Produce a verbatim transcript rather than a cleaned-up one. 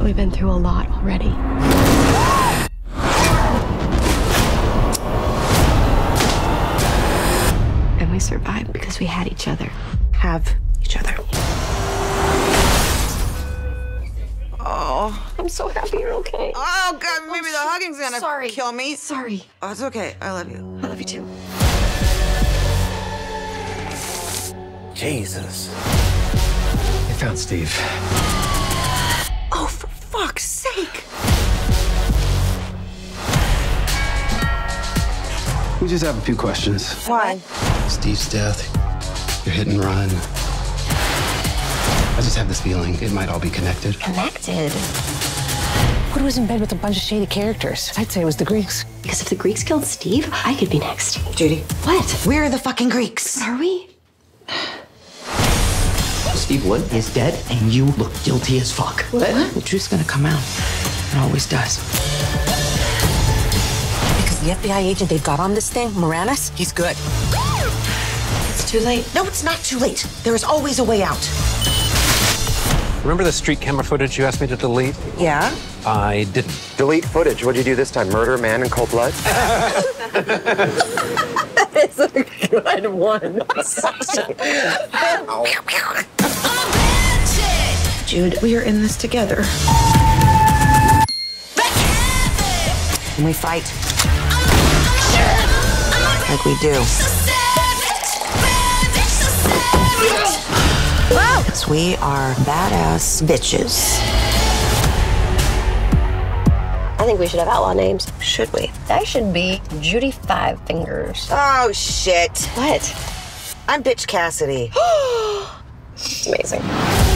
We've been through a lot already. And we survived because we had each other. Have each other. Oh, I'm so happy you're okay. Oh, God, maybe Oh, the hugging's gonna sorry. kill me. Sorry. Oh, it's okay. I love you. I love you too. Jesus. They found Steve. Oh, for fuck's sake. We just have a few questions. Why? Steve's death, your hit and run. I just have this feeling it might all be connected. Connected. Who was in bed with a bunch of shady characters? I'd say it was the Greeks. Because if the Greeks killed Steve, I could be next. Judy. What? We're the fucking Greeks. Are we? Steve Wood is dead, and you look guilty as fuck. What? The truth's gonna come out. It always does. Because the F B I agent they got on this thing, Moranis, he's good. It's too late. No, it's not too late. There is always a way out. Remember the street camera footage you asked me to delete? Yeah? I didn't. Delete footage. What'd you do this time? Murder a man in cold blood? It's a good one. Jude, we are in this together. And we fight. Like we do. Because we are badass bitches. I think we should have outlaw names. Should we? I should be Judy Five Fingers. Oh, shit. What? I'm Bitch Cassidy. It's amazing.